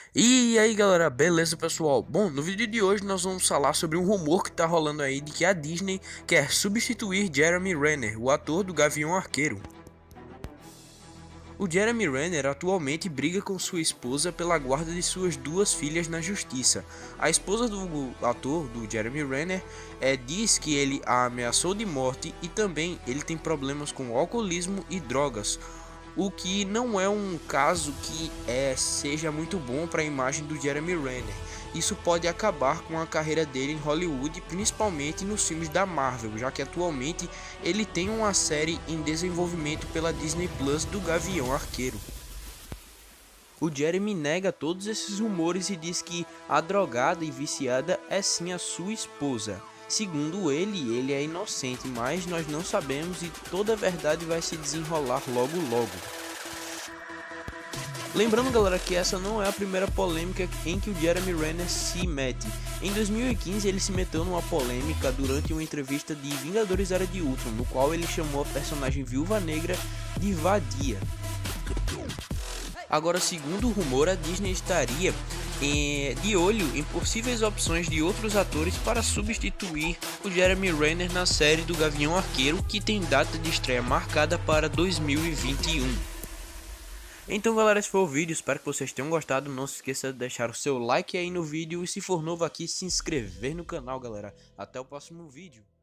E aí galera, beleza pessoal? Bom, no vídeo de hoje nós vamos falar sobre um rumor que tá rolando aí de que a Disney quer substituir Jeremy Renner, o ator do Gavião Arqueiro. O Jeremy Renner atualmente briga com sua esposa pela guarda de suas duas filhas na justiça. A esposa do ator, do Jeremy Renner, diz que ele a ameaçou de morte e também ele tem problemas com alcoolismo e drogas. O que não é um caso que seja muito bom para a imagem do Jeremy Renner. Isso pode acabar com a carreira dele em Hollywood, principalmente nos filmes da Marvel, já que atualmente ele tem uma série em desenvolvimento pela Disney Plus do Gavião Arqueiro. O Jeremy nega todos esses rumores e diz que a drogada e viciada é sim a sua esposa. Segundo ele é inocente, mas nós não sabemos e toda a verdade vai se desenrolar logo logo. Lembrando galera que essa não é a primeira polêmica em que o Jeremy Renner se mete. Em 2015 ele se meteu numa polêmica durante uma entrevista de Vingadores Era de Ultron, no qual ele chamou a personagem Viúva Negra de vadia. Agora, segundo o rumor, a Disney estaria de olho em possíveis opções de outros atores para substituir o Jeremy Renner na série do Gavião Arqueiro, que tem data de estreia marcada para 2021. Então galera, esse foi o vídeo, espero que vocês tenham gostado, não se esqueça de deixar o seu like aí no vídeo e se for novo aqui, se inscrever no canal galera. Até o próximo vídeo.